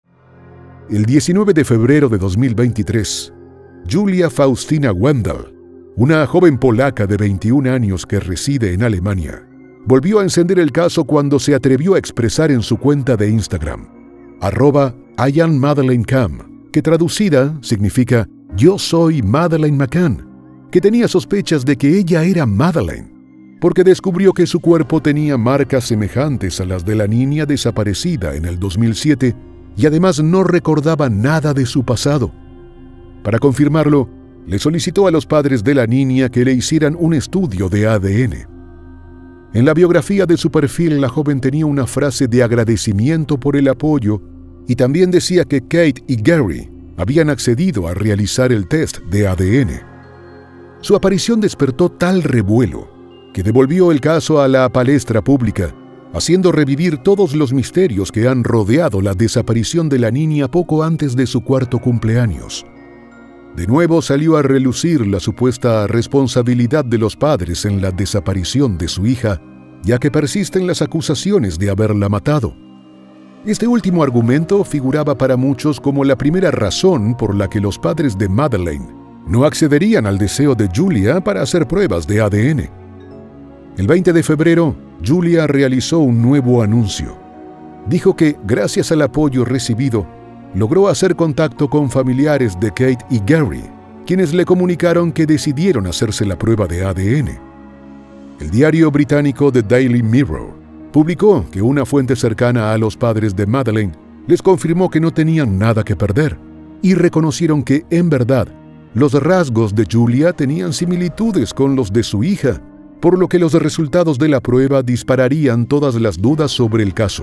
Speaker 1: El diecinueve de febrero de dos mil veintitrés, Julia Faustina Wendel, una joven polaca de veintiún años que reside en Alemania, volvió a encender el caso cuando se atrevió a expresar en su cuenta de Instagram, arroba I am Madeleine Cam, que traducida significa Yo soy Madeleine McCann, que tenía sospechas de que ella era Madeleine, porque descubrió que su cuerpo tenía marcas semejantes a las de la niña desaparecida en el dos mil siete y además no recordaba nada de su pasado. Para confirmarlo, le solicitó a los padres de la niña que le hicieran un estudio de A D N. En la biografía de su perfil, la joven tenía una frase de agradecimiento por el apoyo y también decía que Kate y Gary habían accedido a realizar el test de A D N. Su aparición despertó tal revuelo que devolvió el caso a la palestra pública, haciendo revivir todos los misterios que han rodeado la desaparición de la niña poco antes de su cuarto cumpleaños. De nuevo salió a relucir la supuesta responsabilidad de los padres en la desaparición de su hija, ya que persisten las acusaciones de haberla matado. Este último argumento figuraba para muchos como la primera razón por la que los padres de Madeleine no accederían al deseo de Julia para hacer pruebas de A D N. El veinte de febrero, Julia realizó un nuevo anuncio. Dijo que, gracias al apoyo recibido, logró hacer contacto con familiares de Kate y Gary, quienes le comunicaron que decidieron hacerse la prueba de A D N. El diario británico The Daily Mirror publicó que una fuente cercana a los padres de Madeleine les confirmó que no tenían nada que perder y reconocieron que, en verdad, los rasgos de Julia tenían similitudes con los de su hija, por lo que los resultados de la prueba dispararían todas las dudas sobre el caso.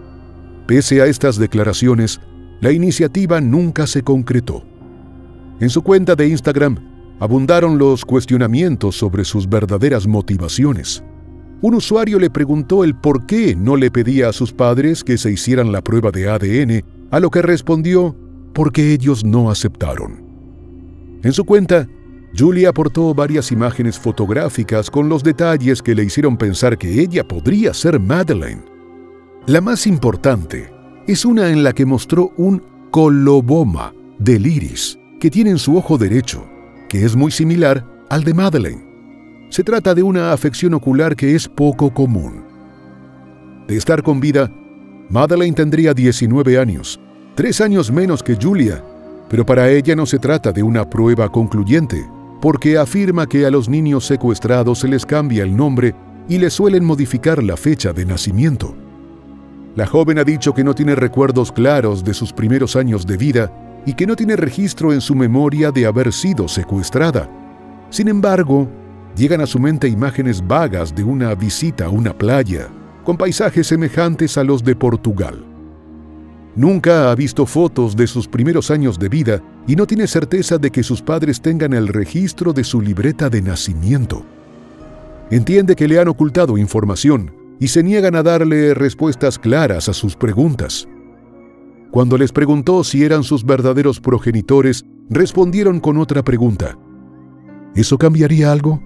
Speaker 1: Pese a estas declaraciones, la iniciativa nunca se concretó. En su cuenta de Instagram abundaron los cuestionamientos sobre sus verdaderas motivaciones. Un usuario le preguntó el por qué no le pedía a sus padres que se hicieran la prueba de A D N, a lo que respondió, porque ellos no aceptaron. En su cuenta, Julia aportó varias imágenes fotográficas con los detalles que le hicieron pensar que ella podría ser Madeleine. La más importante es una en la que mostró un coloboma del iris que tiene en su ojo derecho, que es muy similar al de Madeleine. Se trata de una afección ocular que es poco común. De estar con vida, Madeleine tendría diecinueve años, tres años menos que Julia, pero para ella no se trata de una prueba concluyente, porque afirma que a los niños secuestrados se les cambia el nombre y les suelen modificar la fecha de nacimiento. La joven ha dicho que no tiene recuerdos claros de sus primeros años de vida y que no tiene registro en su memoria de haber sido secuestrada. Sin embargo, llegan a su mente imágenes vagas de una visita a una playa, con paisajes semejantes a los de Portugal. Nunca ha visto fotos de sus primeros años de vida y no tiene certeza de que sus padres tengan el registro de su libreta de nacimiento. Entiende que le han ocultado información y se niegan a darle respuestas claras a sus preguntas. Cuando les preguntó si eran sus verdaderos progenitores, respondieron con otra pregunta. ¿Eso cambiaría algo?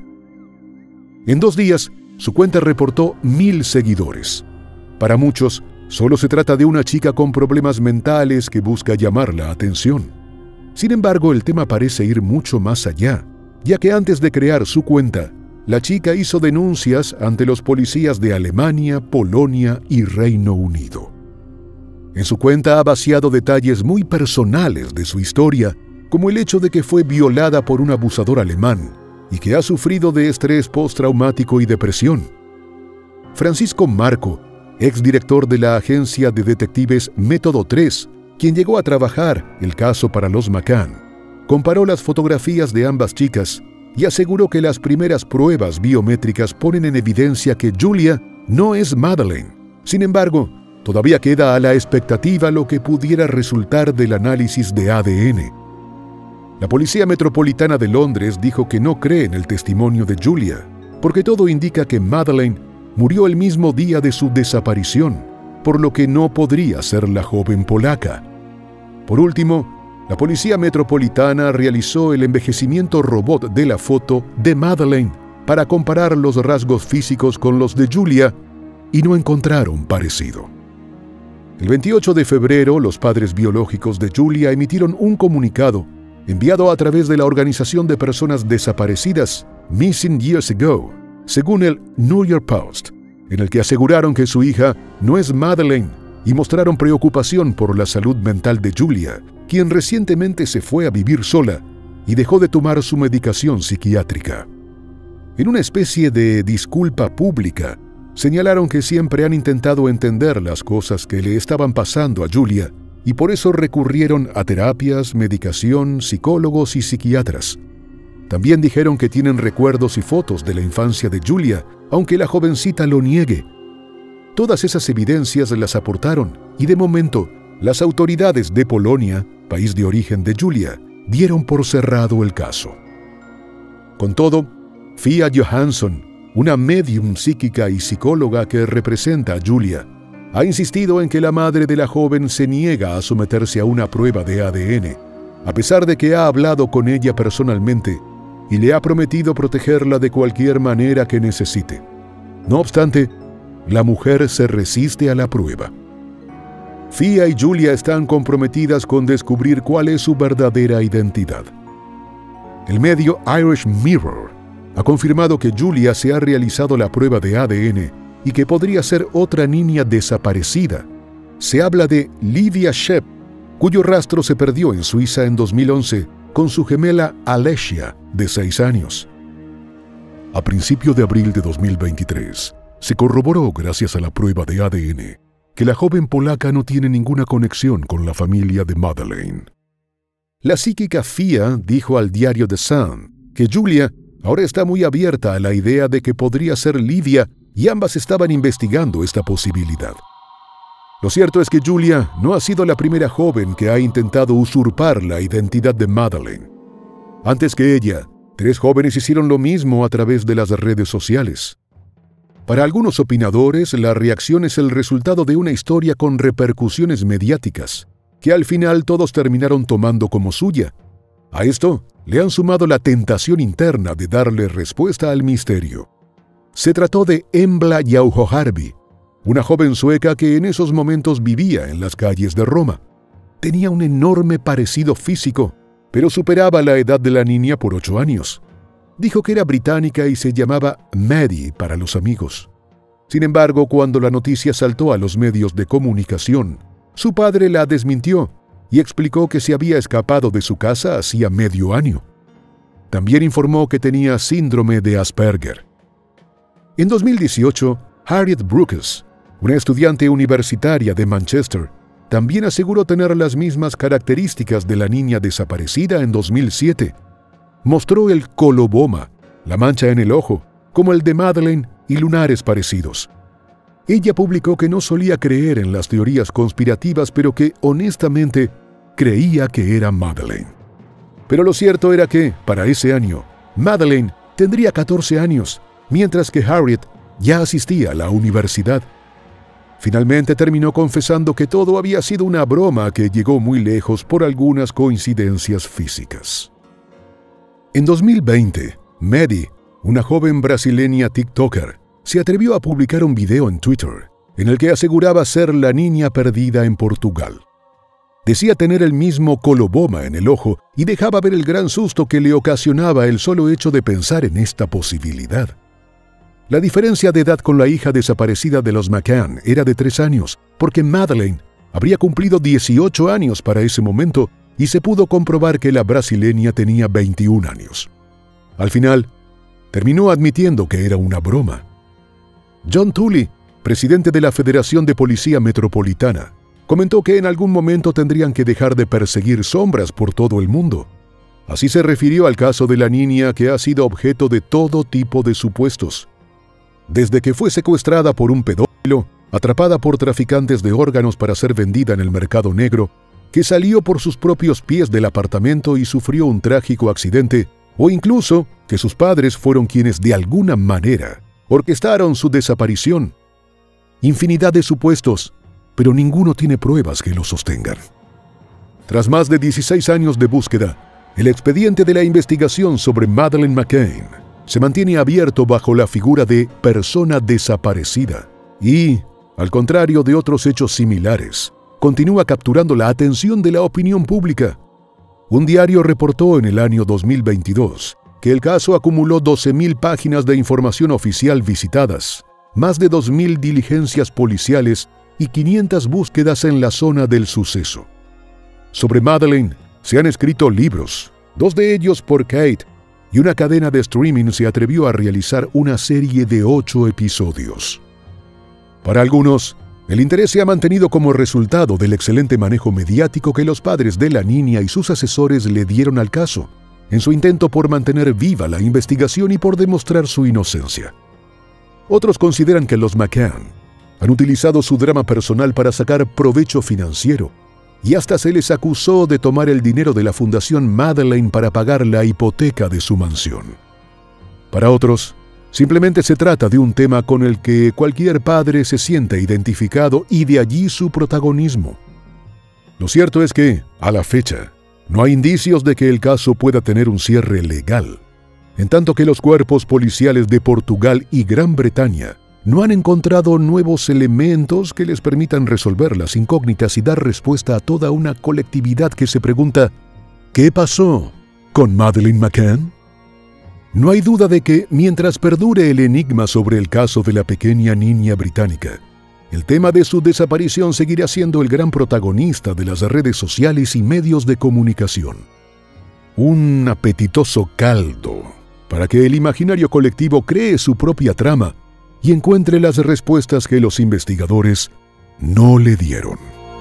Speaker 1: En dos días, su cuenta reportó mil seguidores. Para muchos, solo se trata de una chica con problemas mentales que busca llamar la atención. Sin embargo, el tema parece ir mucho más allá, ya que antes de crear su cuenta, la chica hizo denuncias ante los policías de Alemania, Polonia y Reino Unido. En su cuenta ha vaciado detalles muy personales de su historia, como el hecho de que fue violada por un abusador alemán y que ha sufrido de estrés postraumático y depresión. Francisco Marco, exdirector de la agencia de detectives Método tres, quien llegó a trabajar el caso para los McCann, comparó las fotografías de ambas chicas y aseguró que las primeras pruebas biométricas ponen en evidencia que Julia no es Madeleine. Sin embargo, todavía queda a la expectativa lo que pudiera resultar del análisis de A D N. La Policía Metropolitana de Londres dijo que no cree en el testimonio de Julia, porque todo indica que Madeleine murió el mismo día de su desaparición, por lo que no podría ser la joven polaca. Por último, la Policía Metropolitana realizó el envejecimiento robot de la foto de Madeleine para comparar los rasgos físicos con los de Julia y no encontraron parecido. El veintiocho de febrero, los padres biológicos de Julia emitieron un comunicado enviado a través de la Organización de Personas Desaparecidas Missing Years Ago, según el New York Post, en el que aseguraron que su hija no es Madeleine y mostraron preocupación por la salud mental de Julia, quien recientemente se fue a vivir sola y dejó de tomar su medicación psiquiátrica. En una especie de disculpa pública, señalaron que siempre han intentado entender las cosas que le estaban pasando a Julia y por eso recurrieron a terapias, medicación, psicólogos y psiquiatras. También dijeron que tienen recuerdos y fotos de la infancia de Julia, aunque la jovencita lo niegue. Todas esas evidencias las aportaron y de momento las autoridades de Polonia, país de origen de Julia, dieron por cerrado el caso. Con todo, Fia Johansson, una médium psíquica y psicóloga que representa a Julia, ha insistido en que la madre de la joven se niega a someterse a una prueba de A D N, a pesar de que ha hablado con ella personalmente y le ha prometido protegerla de cualquier manera que necesite. No obstante, la mujer se resiste a la prueba. Fia y Julia están comprometidas con descubrir cuál es su verdadera identidad. El medio Irish Mirror ha confirmado que Julia se ha realizado la prueba de A D N y que podría ser otra niña desaparecida. Se habla de Livia Shep, cuyo rastro se perdió en Suiza en dos mil once con su gemela Alessia, de seis años. A principios de abril de dos mil veintitrés, se corroboró, gracias a la prueba de A D N, que la joven polaca no tiene ninguna conexión con la familia de Madeleine. La psíquica Fia dijo al diario The Sun que Julia ahora está muy abierta a la idea de que podría ser Livia y ambas estaban investigando esta posibilidad. Lo cierto es que Julia no ha sido la primera joven que ha intentado usurpar la identidad de Madeleine. Antes que ella, tres jóvenes hicieron lo mismo a través de las redes sociales. Para algunos opinadores, la reacción es el resultado de una historia con repercusiones mediáticas, que al final todos terminaron tomando como suya. A esto le han sumado la tentación interna de darle respuesta al misterio. Se trató de Embla Jauhojarvi, una joven sueca que en esos momentos vivía en las calles de Roma. Tenía un enorme parecido físico, pero superaba la edad de la niña por ocho años. Dijo que era británica y se llamaba Maddie para los amigos. Sin embargo, cuando la noticia saltó a los medios de comunicación, su padre la desmintió y explicó que se había escapado de su casa hacía medio año. También informó que tenía síndrome de Asperger. En dos mil dieciocho, Harriet Brooks, una estudiante universitaria de Manchester, también aseguró tener las mismas características de la niña desaparecida en dos mil siete. Mostró el coloboma, la mancha en el ojo, como el de Madeleine y lunares parecidos. Ella publicó que no solía creer en las teorías conspirativas, pero que, honestamente, creía que era Madeleine. Pero lo cierto era que, para ese año, Madeleine tendría catorce años, mientras que Harriet ya asistía a la universidad. Finalmente terminó confesando que todo había sido una broma que llegó muy lejos por algunas coincidencias físicas. En dos mil veinte, Maddie, una joven brasileña TikToker, se atrevió a publicar un video en Twitter en el que aseguraba ser la niña perdida en Portugal. Decía tener el mismo coloboma en el ojo y dejaba ver el gran susto que le ocasionaba el solo hecho de pensar en esta posibilidad. La diferencia de edad con la hija desaparecida de los McCann era de tres años, porque Madeleine habría cumplido dieciocho años para ese momento y se pudo comprobar que la brasileña tenía veintiún años. Al final, terminó admitiendo que era una broma. John Tully, presidente de la Federación de Policía Metropolitana, comentó que en algún momento tendrían que dejar de perseguir sombras por todo el mundo. Así se refirió al caso de la niña que ha sido objeto de todo tipo de supuestos. Desde que fue secuestrada por un pedófilo, atrapada por traficantes de órganos para ser vendida en el mercado negro, que salió por sus propios pies del apartamento y sufrió un trágico accidente, o incluso que sus padres fueron quienes de alguna manera orquestaron su desaparición. Infinidad de supuestos, pero ninguno tiene pruebas que lo sostengan. Tras más de dieciséis años de búsqueda, el expediente de la investigación sobre Madeleine McCann se mantiene abierto bajo la figura de persona desaparecida y, al contrario de otros hechos similares, continúa capturando la atención de la opinión pública. Un diario reportó en el año dos mil veintidós que el caso acumuló doce mil páginas de información oficial visitadas, más de dos mil diligencias policiales y quinientas búsquedas en la zona del suceso. Sobre Madeleine se han escrito libros, dos de ellos por Kate, y una cadena de streaming se atrevió a realizar una serie de ocho episodios. Para algunos, El interés se ha mantenido como resultado del excelente manejo mediático que los padres de la niña y sus asesores le dieron al caso, en su intento por mantener viva la investigación y por demostrar su inocencia. Otros consideran que los McCann han utilizado su drama personal para sacar provecho financiero, y hasta se les acusó de tomar el dinero de la Fundación Madeleine para pagar la hipoteca de su mansión. Para otros, simplemente se trata de un tema con el que cualquier padre se siente identificado y de allí su protagonismo. Lo cierto es que, a la fecha, no hay indicios de que el caso pueda tener un cierre legal, en tanto que los cuerpos policiales de Portugal y Gran Bretaña no han encontrado nuevos elementos que les permitan resolver las incógnitas y dar respuesta a toda una colectividad que se pregunta ¿qué pasó con Madeleine McCann? No hay duda de que, mientras perdure el enigma sobre el caso de la pequeña niña británica, el tema de su desaparición seguirá siendo el gran protagonista de las redes sociales y medios de comunicación. Un apetitoso caldo para que el imaginario colectivo cree su propia trama y encuentre las respuestas que los investigadores no le dieron.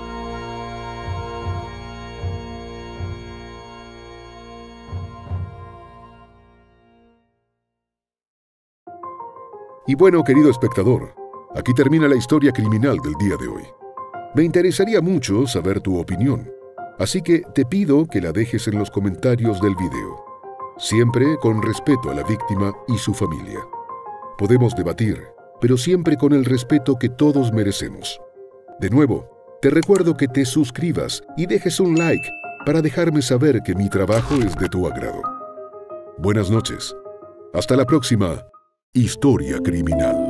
Speaker 1: Y bueno, querido espectador, aquí termina la historia criminal del día de hoy. Me interesaría mucho saber tu opinión, así que te pido que la dejes en los comentarios del video, siempre con respeto a la víctima y su familia. Podemos debatir, pero siempre con el respeto que todos merecemos. De nuevo, te recuerdo que te suscribas y dejes un like para dejarme saber que mi trabajo es de tu agrado. Buenas noches. Hasta la próxima Historia Criminal.